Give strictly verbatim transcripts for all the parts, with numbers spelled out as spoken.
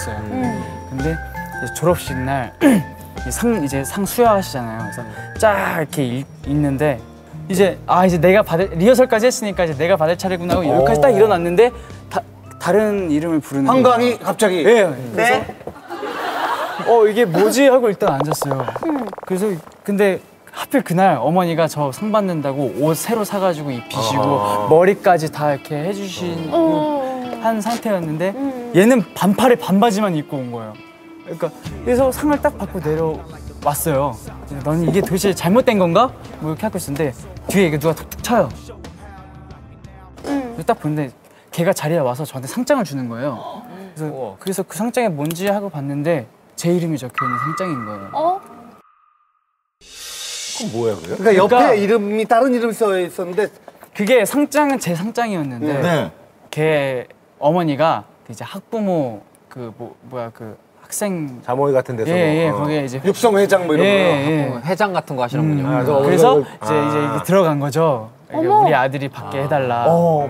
했어요. 음. 근데 이제 졸업식 날 상 이제 상 수여하시잖아요. 그래서 쫙 이렇게 읽, 읽는데 이제 아 이제 내가 받을 리허설까지 했으니까 이제 내가 받을 차례구나 하고 여기까지 딱 일어났는데 다, 다른 이름을 부르는 한강이 거예요. 갑자기 네. 그래서 네? 어 이게 뭐지 하고 일단 앉았어요. 음. 그래서 근데 하필 그날 어머니가 저 상 받는다고 옷 새로 사가지고 입히시고 아. 머리까지 다 이렇게 해주신 어. 한 상태였는데 음. 얘는 반팔에 반바지만 입고 온 거예요. 그러니까 그래서 상을 딱 받고 내려왔어요. 너는 이게 도대체 잘못된 건가? 뭐 이렇게 하고 있었는데 뒤에 이게 누가 툭툭 쳐요. 음. 딱 보는데 걔가 자리에 와서 저한테 상장을 주는 거예요. 그래서, 우와. 그래서 그 상장이 뭔지 하고 봤는데 제 이름이 적혀있는 상장인 거예요. 어? 그건 뭐야 그게? 그러니까 옆에 그러니까 이름이 다른 이름이 써 있었는데 그게 상장은 제 상장이었는데 네. 걔 어머니가 이제 학부모 그 뭐 뭐야 그 학생 자모회 같은 데서 예, 예, 어. 거기에 이제 육성 회장 뭐 이런 예, 거 예. 회장 같은 거 하시는군요. 음, 아, 그래서, 그래서 이제 아. 이제 이게 들어간 거죠. 우리 아들이 받게 아. 해달라. 어.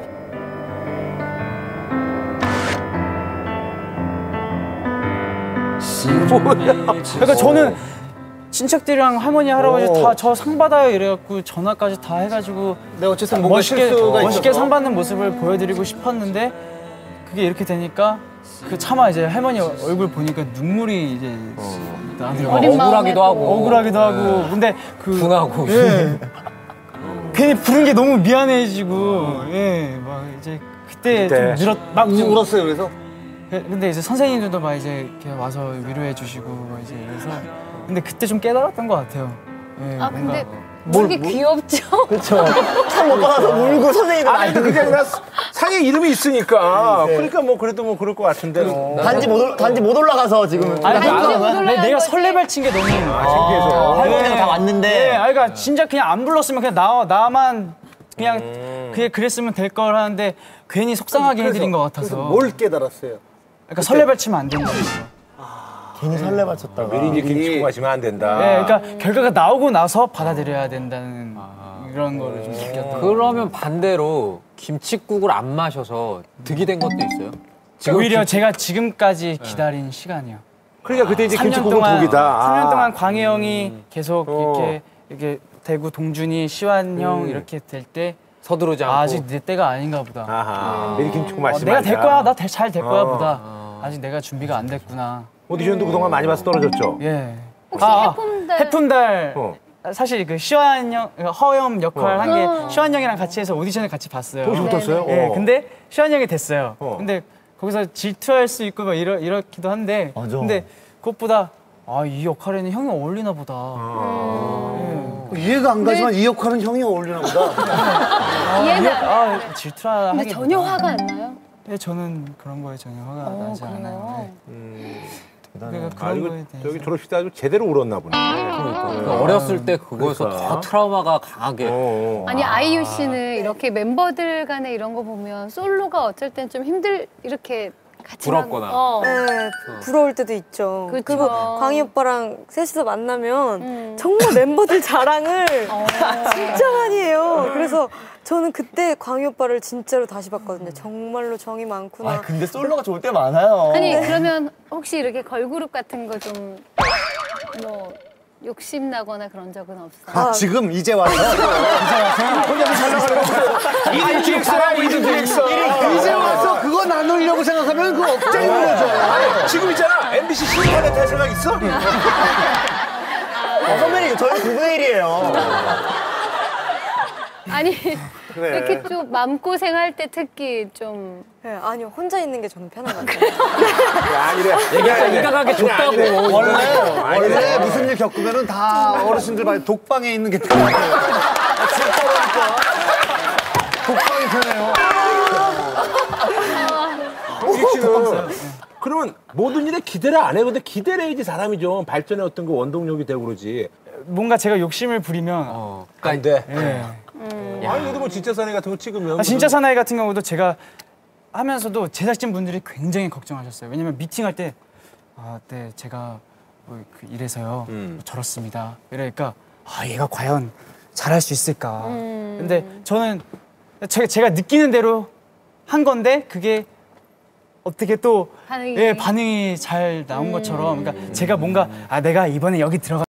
그러니까 저는 친척들이랑 할머니 할아버지 다 저 상 받아요 이래갖고 전화까지 다 해가지고 네, 어쨌든 뭔가 멋있게 실수가 멋있게 있어서. 상 받는 모습을 보여드리고 싶었는데 그게 이렇게 되니까 그 차마 이제 할머니 얼굴 보니까 눈물이 이제 어. 나더라고요. 억울하기도 하고 억울하기도 하고 근데 그 분하고 예. 괜히 부른 게 너무 미안해지고 예 막 이제 그때, 그때. 좀 늘었 막 울었어요 그래서. 근데 이제 선생님들도 막 이제 이렇게 와서 위로해 주시고 막 이제 그래서 근데 그때 좀 깨달았던 것 같아요. 예, 아 뭔가. 근데 되게 뭘, 귀엽죠? 그렇죠. 상 못 받아서 울고 선생님들 아니 근데 그게 아니라 상에 이름이 있으니까 네. 그러니까 뭐 그래도 뭐 그럴 것 같은데 어. 단지 못 올, 단지 못 올라가서 지금 아니, 단지 못 올라가서 내가 설레발 친 게 너무 창피해서 할머니가 다 왔는데 네, 아니 그러니까 진짜 그냥 안 불렀으면 그냥 나 나만 그냥 음. 그게 그랬으면 될 걸 하는데 괜히 속상하게 그래서, 해드린 것 같아서 뭘 깨달았어요? 그러니까 설레발 치면 안 된다는 거. 괜히 설레발 쳤다가 미리 이제 김치국 마시면 안 된다. 네, 그러니까 결과가 나오고 나서 받아들여야 된다는 아. 이런 거를 좀 느꼈던. 그러면 반대로 김치국을 안 마셔서 득이 된 것도 있어요? 지금 오히려 김치... 제가 지금까지 기다린 네. 시간이요. 그러니까 그때 이제 김치국은 동안, 독이다. 삼 년 동안 광해 형이 음. 계속 어. 이렇게 이렇게 대구 동준이 시완 형 음. 이렇게 될 때 서두르지 않고 아, 아직 내 때가 아닌가 보다. 아하. 음. 미리 김치국 마시면 어, 내가 될 거야, 나 잘 될 거야 어. 보다. 어. 아직 내가 준비가 안 됐구나. 오디션도 음. 그동안 많이 봐서 떨어졌죠? 예. 혹시 아, 해품달? 해품달. 어. 사실 그 시완 형, 허염 역할 어. 한 게 시완 형이랑 같이 해서 오디션을 같이 봤어요. 혹시 붙었어요? 예. 어. 근데 시완 형이 됐어요. 어. 근데 거기서 질투할 수 있고 막 이러, 이렇기도 한데. 맞아. 근데 그것보다 아, 이 역할에는 형이 어울리나 보다. 아. 예. 이해가 안 가지만 네. 이 역할은 형이 어울리나 보다. 아, 이해가 아, 질투라 근데 전혀 화가 안 나요? 네, 저는 그런 거에 전혀 화가 오, 나지 그래요? 않아요. 네. 음. 그러니까 아, 그런 이거 거에 대해서 저기 졸업식 때 아주 제대로 울었나 보네. 그러니까. 네. 어렸을 때 그거에서 그러니까. 더 트라우마가 강하게. 어. 아니 아이유 씨는 이렇게 멤버들 간에 이런 거 보면 솔로가 어쩔 땐 좀 힘들 이렇게 같이 부럽거나. 어. 네, 부러울 때도 있죠. 그쵸. 그리고 광희 오빠랑 셋이서 만나면 음. 정말 멤버들 자랑을 어. 진짜 많이 해요. 그래서 저는 그때 광희 오빠를 진짜로 다시 봤거든요. 정말로 정이 많구나. 아, 근데 솔로가 좋을 때 많아요. 아니 네. 그러면 혹시 이렇게 걸그룹 같은 거 좀 뭐 욕심 나거나 그런 적은 없어요? 아, 지금 이제 와서 이제 와서 혼자 잘 나가려고 이름 기획서야 이름 기획서 이제 와서 그거 나누려고 생각하면 그거 억장인 거죠. 지금 있잖아 엠비씨 신입한테 할 생각 있어? 어, 선배님 저희 구분의 일이에요. 아니 그래. 이렇게 좀 마음고생할 때 특히 좀 네, 아니요 혼자 있는 게 저는 편한 것 같아요. 아니래. 얘기하자 인간관계 좋다고. 원래 원래 무슨 일 겪으면은 다 어르신들 말 독방에 있는 게 편해요. 진짜로니까 독방이 편해요. 우리 씨는 그러면 모든 일에 기대를 안 해. 근데 기대를 해야지 사람이 좀 발전의 어떤 그 원동력이 되고 그러지. 뭔가 제가 욕심을 부리면 어, 안 돼. 네. 음. 아니 그래도 뭐 진짜 사나이 같은 거 찍으면 아, 진짜 사나이 같은 경우도 제가 하면서도 제작진 분들이 굉장히 걱정하셨어요. 왜냐면 미팅할 때 아, 네 제가 뭐 이래서요 음. 저렇습니다. 이러니까 아 얘가 과연 잘할 수 있을까. 음. 근데 저는 제가, 제가 느끼는 대로 한 건데 그게 어떻게 또 반응이. 예, 반응이 잘 나온 것처럼 그러니까 제가 뭔가 아 내가 이번에 여기 들어가